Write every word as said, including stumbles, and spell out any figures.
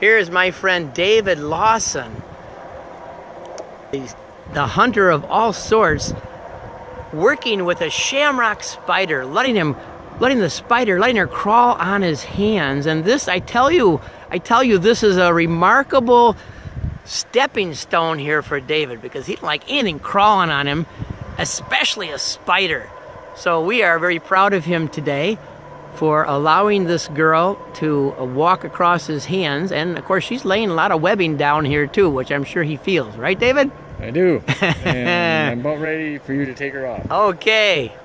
Here's my friend David Lawson. He's the hunter of all sorts, working with a shamrock spider, letting him, letting the spider, letting her crawl on his hands. And this, I tell you, I tell you, this is a remarkable stepping stone here for David, because he don't like anything crawling on him, especially a spider. So we are very proud of him today for allowing this girl to walk across his hands. And of course, she's laying a lot of webbing down here too, which I'm sure he feels. Right, David? I do. And I'm about ready for you to take her off. Okay.